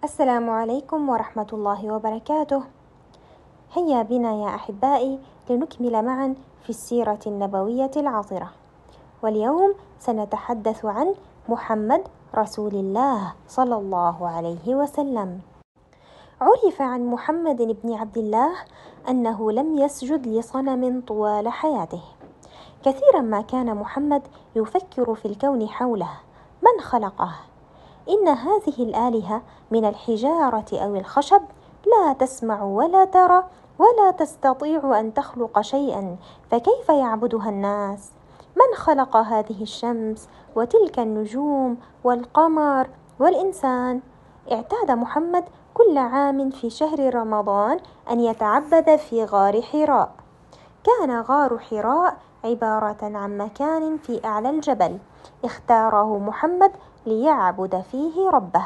السلام عليكم ورحمة الله وبركاته. هيا بنا يا أحبائي لنكمل معا في السيرة النبوية العطرة، واليوم سنتحدث عن محمد رسول الله صلى الله عليه وسلم. عرف عن محمد بن عبد الله أنه لم يسجد لصنم طوال حياته. كثيرا ما كان محمد يفكر في الكون حوله، من خلقه؟ إن هذه الآلهة من الحجارة أو الخشب لا تسمع ولا ترى ولا تستطيع أن تخلق شيئا، فكيف يعبدها الناس؟ من خلق هذه الشمس وتلك النجوم والقمر والإنسان؟ اعتاد محمد كل عام في شهر رمضان أن يتعبد في غار حراء. كان غار حراء عبارة عن مكان في أعلى الجبل اختاره محمد ليعبد فيه ربه.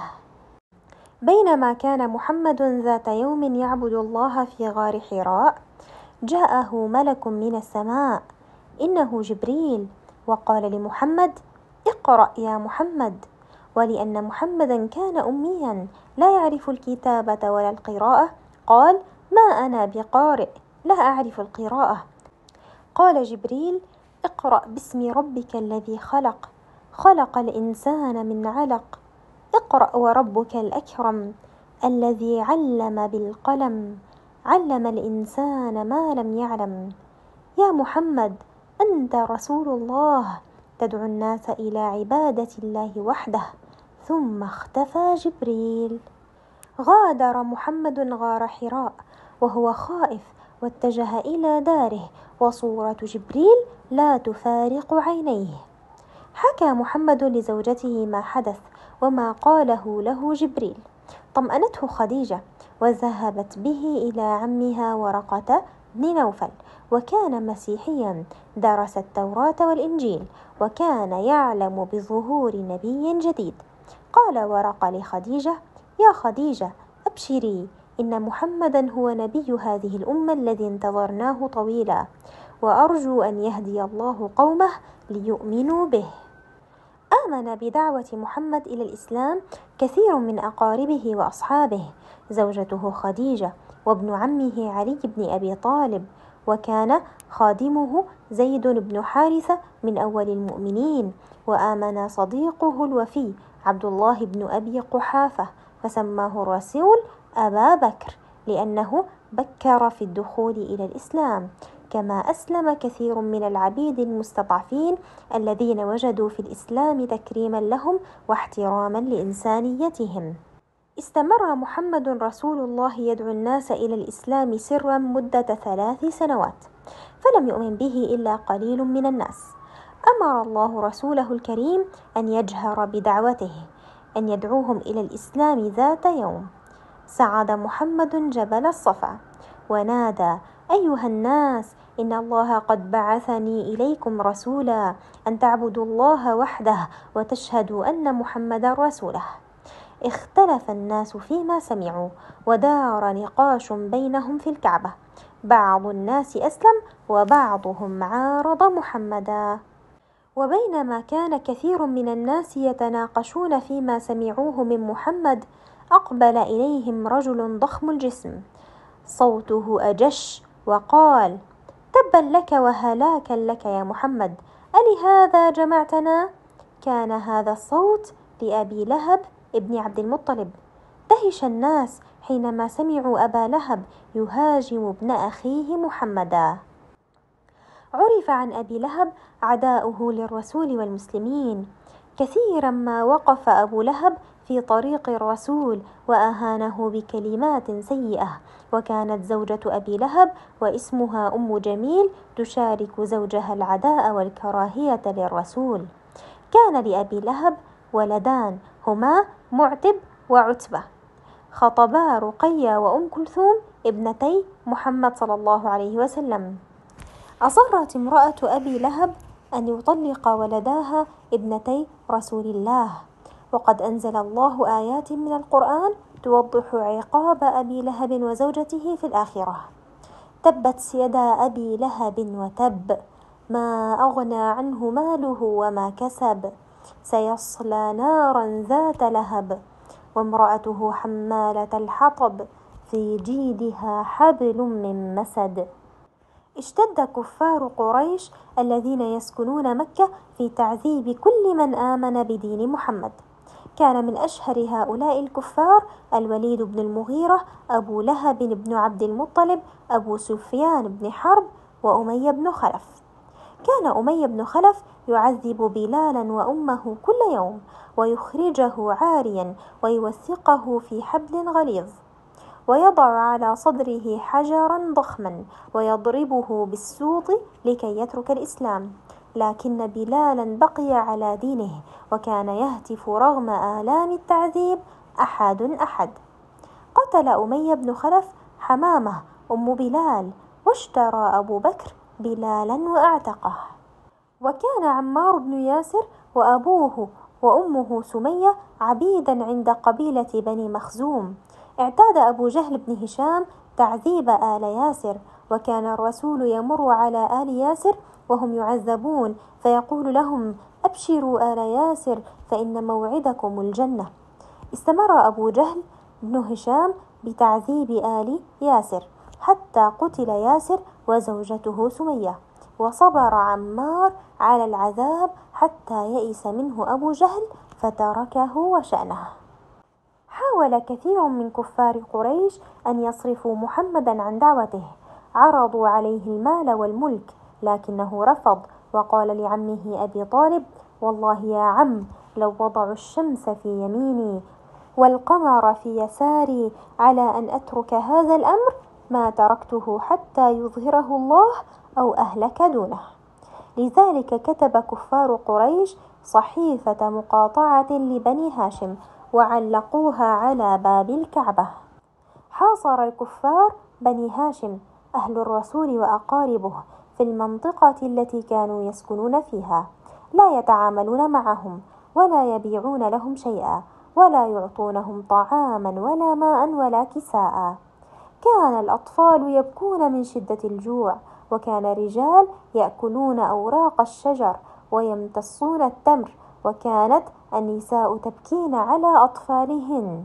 بينما كان محمد ذات يوم يعبد الله في غار حراء، جاءه ملك من السماء، إنه جبريل، وقال لمحمد: اقرأ يا محمد. ولأن محمدا كان أميا لا يعرف الكتابة ولا القراءة، قال: ما أنا بقارئ، لا أعرف القراءة. قال جبريل: اقرأ باسم ربك الذي خلق، خلق الإنسان من علق، اقرأ وربك الأكرم الذي علم بالقلم، علم الإنسان ما لم يعلم. يا محمد، أنت رسول الله تدعو الناس إلى عبادة الله وحده. ثم اختفى جبريل. غادر محمد غار حراء وهو خائف، واتجه إلى داره، وصورة جبريل لا تفارق عينيه. حكى محمد لزوجته ما حدث وما قاله له جبريل. طمأنته خديجة وذهبت به إلى عمها ورقة بن نوفل، وكان مسيحيا درس التوراة والإنجيل، وكان يعلم بظهور نبي جديد. قال ورقة لخديجة: يا خديجة، أبشري، إن محمدا هو نبي هذه الأمة الذي انتظرناه طويلا، وأرجو أن يهدي الله قومه ليؤمنوا به. آمن بدعوة محمد إلى الإسلام كثير من أقاربه وأصحابه، زوجته خديجة، وابن عمه علي بن أبي طالب، وكان خادمه زيد بن حارثة من أول المؤمنين. وآمن صديقه الوفي عبد الله بن أبي قحافة، فسماه الرسول أبا بكر لأنه بكر في الدخول إلى الإسلام. كما أسلم كثير من العبيد المستضعفين الذين وجدوا في الإسلام تكريما لهم واحتراما لإنسانيتهم. استمر محمد رسول الله يدعو الناس إلى الإسلام سرا مدة 3 سنوات، فلم يؤمن به إلا قليل من الناس. أمر الله رسوله الكريم أن يجهر بدعوته، أن يدعوهم إلى الإسلام ذات يوم. صعد محمد جبل الصفا ونادى: أيها الناس، إن الله قد بعثني إليكم رسولا أن تعبدوا الله وحده وتشهدوا أن محمدا رسوله. اختلف الناس فيما سمعوا، ودار نقاش بينهم في الكعبة، بعض الناس أسلم وبعضهم عارض محمدا. وبينما كان كثير من الناس يتناقشون فيما سمعوه من محمد، أقبل إليهم رجل ضخم الجسم، صوته أجش، وقال: تبا لك وهلاكا لك يا محمد، ألهذا جمعتنا؟ كان هذا الصوت لأبي لهب ابن عبد المطلب. دهش الناس حينما سمعوا أبا لهب يهاجم ابن أخيه محمدا. عرف عن أبي لهب عداؤه للرسول والمسلمين. كثيرا ما وقف أبو لهب في طريق الرسول وأهانه بكلمات سيئة. وكانت زوجة أبي لهب واسمها أم جميل تشارك زوجها العداء والكراهية للرسول. كان لأبي لهب ولدان هما معتب وعتبة، خطبا رقية وأم كلثوم ابنتي محمد صلى الله عليه وسلم. أصرت امرأة أبي لهب أن يطلق ولداها ابنتي رسول الله، وقد أنزل الله آيات من القرآن توضح عقاب أبي لهب وزوجته في الآخرة. تبت يدا أبي لهب وتب، ما أغنى عنه ماله وما كسب، سيصلى نارا ذات لهب، وامرأته حمالة الحطب في جيدها حبل من مسد. اشتد كفار قريش الذين يسكنون مكة في تعذيب كل من آمن بدين محمد. كان من أشهر هؤلاء الكفار الوليد بن المغيرة، أبو لهب بن عبد المطلب، أبو سفيان بن حرب، وأمية بن خلف. كان أمية بن خلف يعذب بلالا وأمه كل يوم، ويخرجه عاريا ويوثقه في حبل غليظ، ويضع على صدره حجرا ضخما ويضربه بالسوط لكي يترك الإسلام. لكن بلالا بقي على دينه، وكان يهتف رغم آلام التعذيب: أحد أحد. قتل أمية بن خلف حمامة أم بلال، واشترى أبو بكر بلالا وأعتقه. وكان عمار بن ياسر وأبوه وأمه سمية عبيدا عند قبيلة بني مخزوم. اعتاد أبو جهل بن هشام تعذيب آل ياسر، وكان الرسول يمر على آل ياسر وهم يعذبون فيقول لهم: أبشروا آل ياسر فإن موعدكم الجنة. استمر أبو جهل بن هشام بتعذيب آل ياسر حتى قتل ياسر وزوجته سمية، وصبر عمار على العذاب حتى يئس منه أبو جهل فتركه وشأنه. حاول كثير من كفار قريش أن يصرفوا محمدا عن دعوته، عرضوا عليه المال والملك، لكنه رفض وقال لعمه أبي طالب: والله يا عم، لو وضعوا الشمس في يميني والقمر في يساري على أن أترك هذا الأمر ما تركته حتى يظهره الله أو أهلك دونه. لذلك كتب كفار قريش صحيفة مقاطعة لبني هاشم وعلقوها على باب الكعبة. حاصر الكفار بني هاشم أهل الرسول وأقاربه في المنطقة التي كانوا يسكنون فيها، لا يتعاملون معهم ولا يبيعون لهم شيئا، ولا يعطونهم طعاما ولا ماء ولا كساء. كان الأطفال يبكون من شدة الجوع، وكان الرجال يأكلون أوراق الشجر ويمتصون التمر، وكانت النساء تبكين على أطفالهن.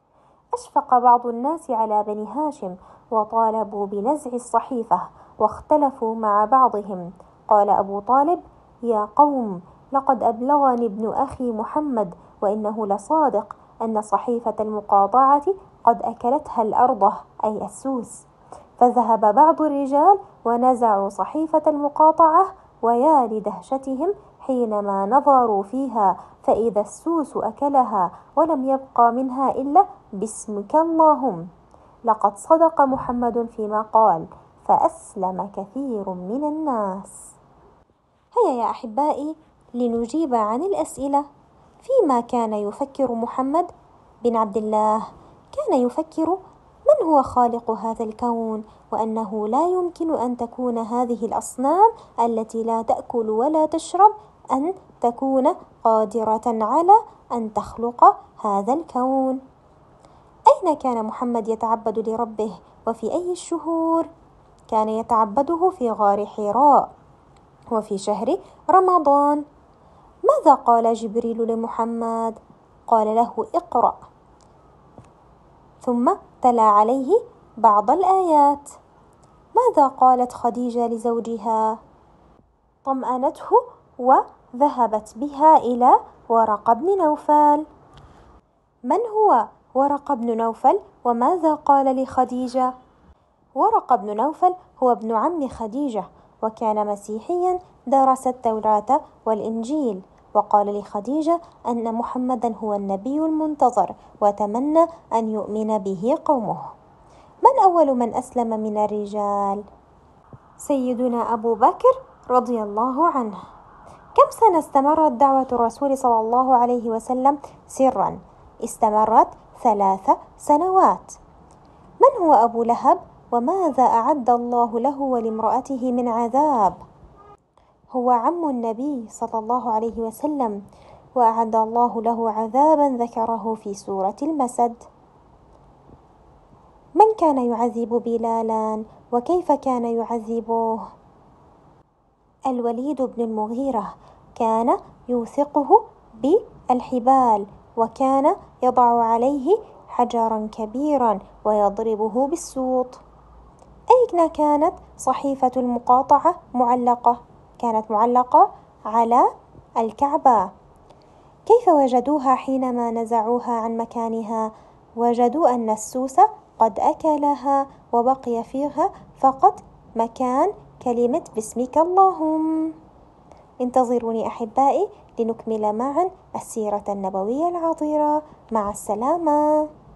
أشفق بعض الناس على بني هاشم وطالبوا بنزع الصحيفة، واختلفوا مع بعضهم. قال أبو طالب: يا قوم، لقد أبلغني ابن أخي محمد وإنه لصادق أن صحيفة المقاطعة قد أكلتها الأرض، أي السوس. فذهب بعض الرجال ونزعوا صحيفة المقاطعة، ويا لدهشتهم حينما نظروا فيها فإذا السوس أكلها ولم يبقى منها إلا باسمك اللهم. لقد صدق محمد فيما قال، فأسلم كثير من الناس. هيا يا أحبائي لنجيب عن الأسئلة. فيما كان يفكر محمد بن عبد الله؟ كان يفكر من هو خالق هذا الكون، وأنه لا يمكن أن تكون هذه الأصنام التي لا تأكل ولا تشرب أن تكون قادرة على أن تخلق هذا الكون. أين كان محمد يتعبد لربه وفي أي الشهور؟ كان يتعبده في غار حراء وفي شهر رمضان. ماذا قال جبريل لمحمد؟ قال له: اقرأ، ثم تلا عليه بعض الآيات. ماذا قالت خديجة لزوجها؟ طمأنته وذهبت بها إلى ورقة بن نوفل. من هو ورقة بن نوفل وماذا قال لخديجة؟ ورقة بن نوفل هو ابن عم خديجة، وكان مسيحيا درس التوراة والإنجيل، وقال لخديجة أن محمدا هو النبي المنتظر، وتمنى أن يؤمن به قومه. من أول من أسلم من الرجال؟ سيدنا أبو بكر رضي الله عنه. كم سنة استمرت دعوة الرسول صلى الله عليه وسلم سرا؟ استمرت 3 سنوات. من هو أبو لهب وماذا أعد الله له ولامرأته من عذاب؟ هو عم النبي صلى الله عليه وسلم، وأعد الله له عذابا ذكره في سورة المسد. من كان يعذب بلالا وكيف كان يعذبه؟ الوليد بن المغيرة كان يوثقه بالحبال، وكان يضع عليه حجرا كبيرا ويضربه بالسوط. أين كانت صحيفة المقاطعة معلقة؟ كانت معلقة على الكعبة. كيف وجدوها حينما نزعوها عن مكانها؟ وجدوا أن السوس قد أكلها وبقي فيها فقط مكان كلمة باسمك اللهم. انتظروني أحبائي لنكمل معا السيرة النبوية العطرة. مع السلامة.